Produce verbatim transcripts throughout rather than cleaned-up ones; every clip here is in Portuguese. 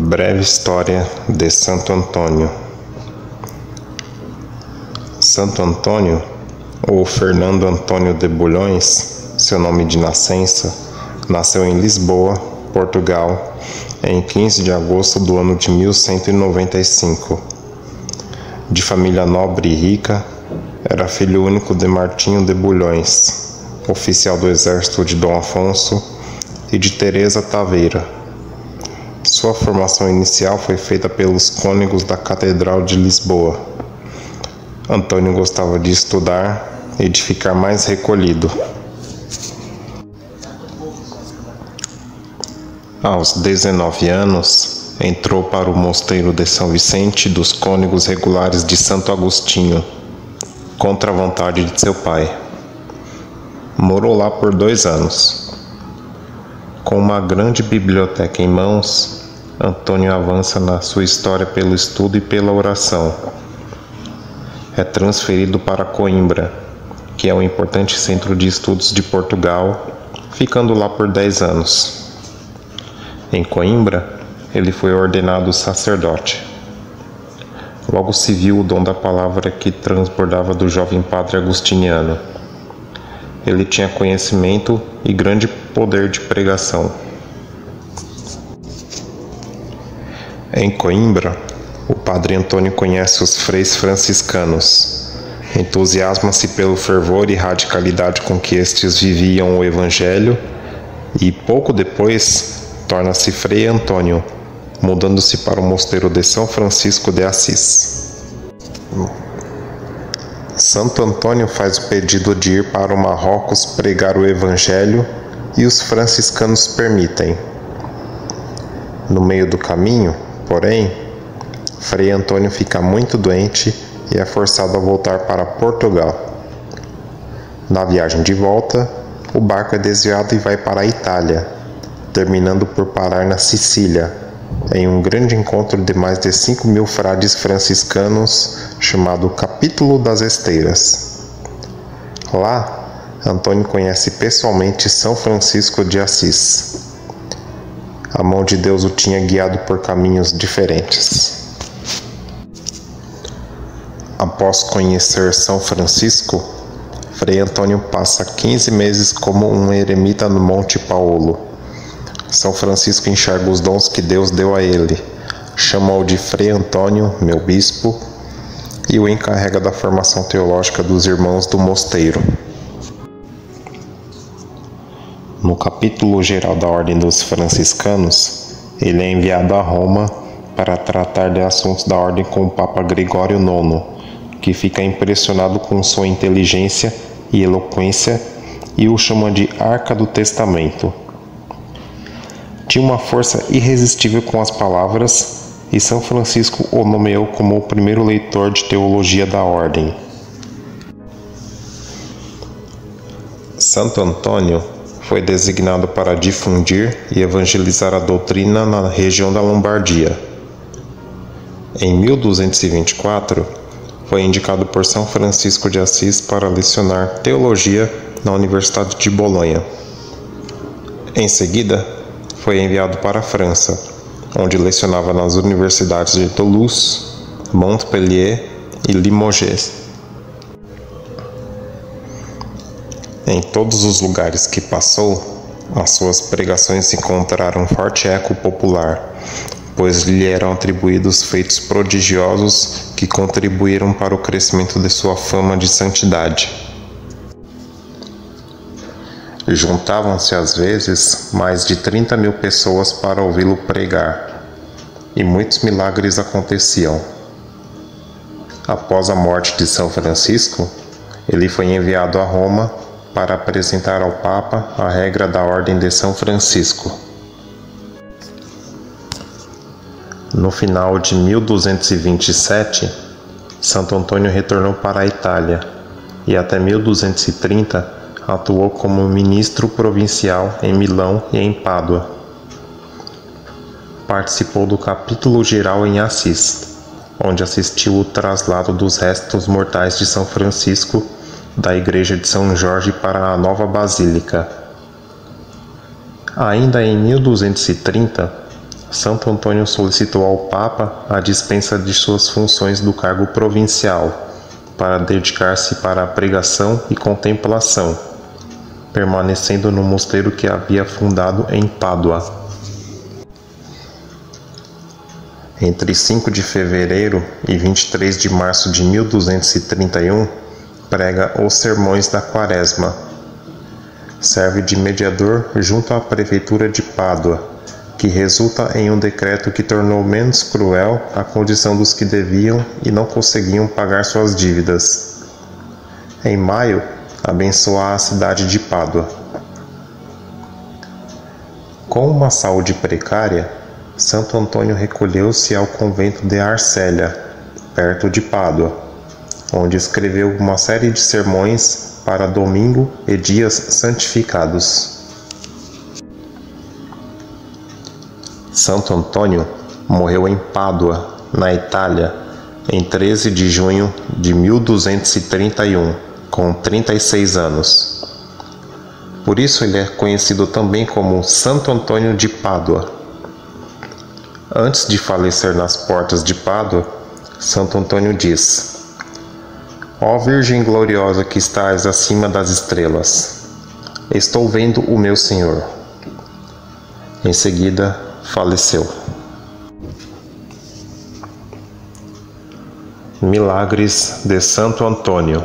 Breve história de Santo Antônio. Santo Antônio, ou Fernando Antônio de Bulhões, seu nome de nascença, nasceu em Lisboa, Portugal, em quinze de agosto do ano de mil cento e noventa e cinco. De família nobre e rica, era filho único de Martinho de Bulhões, oficial do exército de Dom Afonso, e de Teresa Taveira. Sua formação inicial foi feita pelos cônegos da Catedral de Lisboa. Antônio gostava de estudar e de ficar mais recolhido. Aos dezenove anos, entrou para o mosteiro de São Vicente dos Cônegos Regulares de Santo Agostinho, contra a vontade de seu pai. Morou lá por dois anos. Com uma grande biblioteca em mãos, Antônio avança na sua história pelo estudo e pela oração. É transferido para Coimbra, que é um importante centro de estudos de Portugal, ficando lá por dez anos. Em Coimbra, ele foi ordenado sacerdote. Logo se viu o dom da palavra que transbordava do jovem padre agostiniano. Ele tinha conhecimento e grande poder de pregação. Em Coimbra, o padre Antônio conhece os freis franciscanos, entusiasma-se pelo fervor e radicalidade com que estes viviam o Evangelho e, pouco depois, torna-se Frei Antônio, mudando-se para o mosteiro de São Francisco de Assis. Santo Antônio faz o pedido de ir para o Marrocos pregar o Evangelho e os franciscanos permitem. No meio do caminho, porém, Frei Antônio fica muito doente e é forçado a voltar para Portugal. Na viagem de volta, o barco é desviado e vai para a Itália, terminando por parar na Sicília, em um grande encontro de mais de cinco mil frades franciscanos, chamado Capítulo das Esteiras. Lá, Antônio conhece pessoalmente São Francisco de Assis. A mão de Deus o tinha guiado por caminhos diferentes. Após conhecer São Francisco, Frei Antônio passa quinze meses como um eremita no Monte Paulo. São Francisco enxerga os dons que Deus deu a ele, chama-o de Frei Antônio, meu bispo, e o encarrega da formação teológica dos irmãos do mosteiro. No capítulo geral da Ordem dos Franciscanos, ele é enviado a Roma para tratar de assuntos da ordem com o Papa Gregório nono, que fica impressionado com sua inteligência e eloquência e o chama de Arca do Testamento. Tinha uma força irresistível com as palavras, e São Francisco o nomeou como o primeiro leitor de teologia da ordem. Santo Antônio foi designado para difundir e evangelizar a doutrina na região da Lombardia. Em mil duzentos e vinte e quatro, foi indicado por São Francisco de Assis para lecionar teologia na Universidade de Bolonha. Em seguida, foi enviado para a França, onde lecionava nas universidades de Toulouse, Montpellier e Limoges. Em todos os lugares que passou, as suas pregações encontraram forte eco popular, pois lhe eram atribuídos feitos prodigiosos que contribuíram para o crescimento de sua fama de santidade. Juntavam-se às vezes mais de trinta mil pessoas para ouvi-lo pregar, e muitos milagres aconteciam. Após a morte de São Francisco, ele foi enviado a Roma para apresentar ao Papa a regra da Ordem de São Francisco. No final de mil duzentos e vinte e sete, Santo Antônio retornou para a Itália e até mil duzentos e trinta atuou como ministro provincial em Milão e em Pádua. Participou do capítulo geral em Assis, onde assistiu o traslado dos restos mortais de São Francisco da igreja de São Jorge para a nova basílica. Ainda em mil duzentos e trinta, Santo Antônio solicitou ao Papa a dispensa de suas funções do cargo provincial, para dedicar-se para a pregação e contemplação, permanecendo no mosteiro que havia fundado em Pádua. Entre cinco de fevereiro e vinte e três de março de mil duzentos e trinta e um, prega os Sermões da Quaresma. Serve de mediador junto à prefeitura de Pádua, que resulta em um decreto que tornou menos cruel a condição dos que deviam e não conseguiam pagar suas dívidas. Em maio, abençoa a cidade de Pádua. Com uma saúde precária, Santo Antônio recolheu-se ao convento de Arcélia, perto de Pádua, onde escreveu uma série de sermões para domingo e dias santificados. Santo Antônio morreu em Pádua, na Itália, em treze de junho de mil duzentos e trinta e um, com trinta e seis anos. Por isso ele é conhecido também como Santo Antônio de Pádua. Antes de falecer nas portas de Pádua, Santo Antônio diz: Ó Virgem gloriosa que estás acima das estrelas, estou vendo o meu Senhor. Em seguida, faleceu. Milagres de Santo Antônio.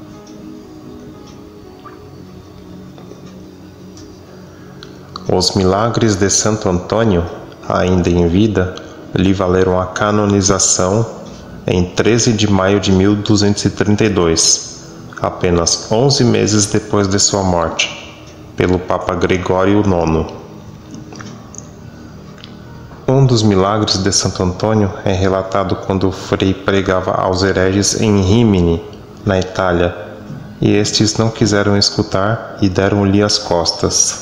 Os milagres de Santo Antônio, ainda em vida, lhe valeram a canonização em treze de maio de mil duzentos e trinta e dois, apenas onze meses depois de sua morte, pelo Papa Gregório nono. Um dos milagres de Santo Antônio é relatado quando o frei pregava aos hereges em Rímini, na Itália, e estes não quiseram escutar e deram-lhe as costas.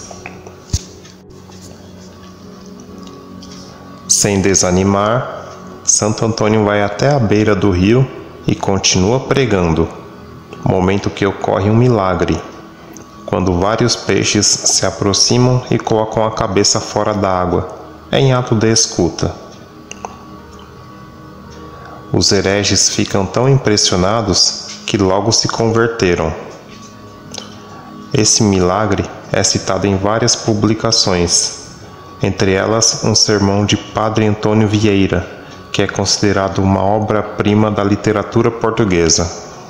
Sem desanimar, Santo Antônio vai até a beira do rio e continua pregando, momento que ocorre um milagre, quando vários peixes se aproximam e colocam a cabeça fora d'água, em ato de escuta. Os hereges ficam tão impressionados que logo se converteram. Esse milagre é citado em várias publicações, entre elas um sermão de Padre Antônio Vieira, que é considerado uma obra-prima da literatura portuguesa.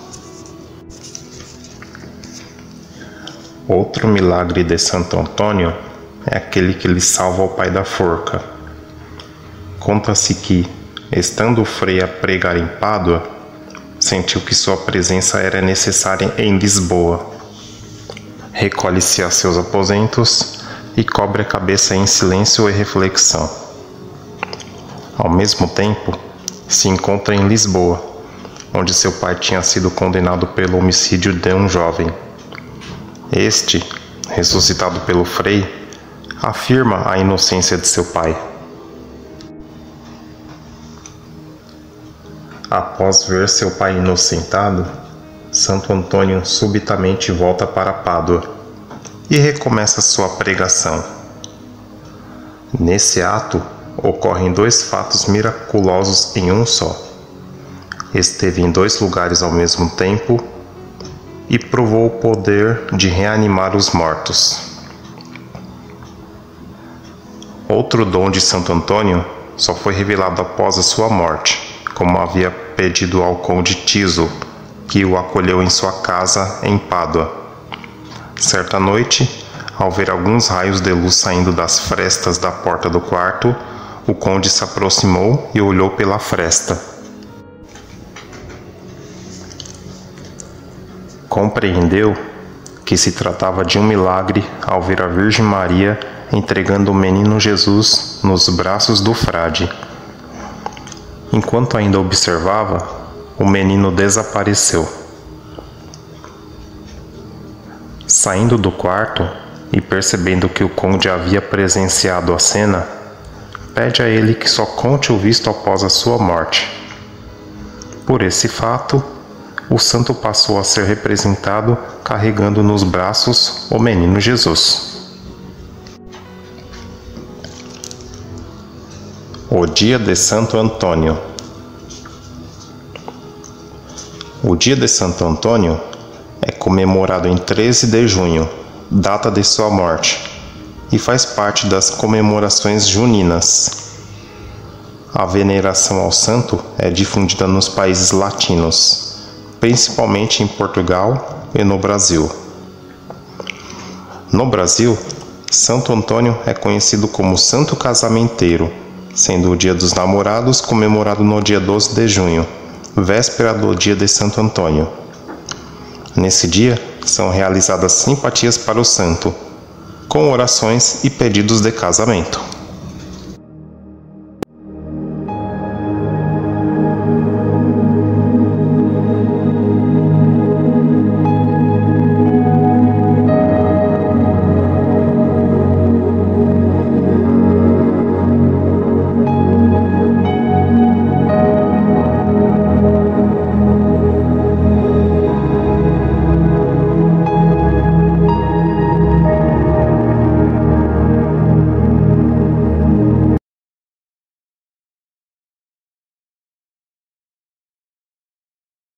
Outro milagre de Santo Antônio é aquele que lhe salva o pai da forca. Conta-se que, estando o frei a pregar em Pádua, sentiu que sua presença era necessária em Lisboa. Recolhe-se a seus aposentos e cobre a cabeça em silêncio e reflexão. Ao mesmo tempo, se encontra em Lisboa, onde seu pai tinha sido condenado pelo homicídio de um jovem. Este, ressuscitado pelo frei, afirma a inocência de seu pai. Após ver seu pai inocentado, Santo Antônio subitamente volta para Pádua e recomeça sua pregação. Nesse ato, ocorrem dois fatos miraculosos em um só. Esteve em dois lugares ao mesmo tempo e provou o poder de reanimar os mortos. Outro dom de Santo Antônio só foi revelado após a sua morte, como havia pedido ao conde Tiso, que o acolheu em sua casa em Pádua. Certa noite, ao ver alguns raios de luz saindo das frestas da porta do quarto, o conde se aproximou e olhou pela fresta. Compreendeu que se tratava de um milagre ao ver a Virgem Maria entregando o menino Jesus nos braços do frade. Enquanto ainda observava, o menino desapareceu. Saindo do quarto e percebendo que o conde havia presenciado a cena, pede a ele que só conte o visto após a sua morte. Por esse fato, o santo passou a ser representado carregando nos braços o menino Jesus. O dia de Santo Antônio. O dia de Santo Antônio é comemorado em treze de junho, data de sua morte, e faz parte das comemorações juninas. A veneração ao santo é difundida nos países latinos, principalmente em Portugal e no Brasil. No Brasil, Santo Antônio é conhecido como Santo Casamenteiro, sendo o Dia dos Namorados comemorado no dia doze de junho, véspera do dia de Santo Antônio. Nesse dia, são realizadas simpatias para o santo, com orações e pedidos de casamento.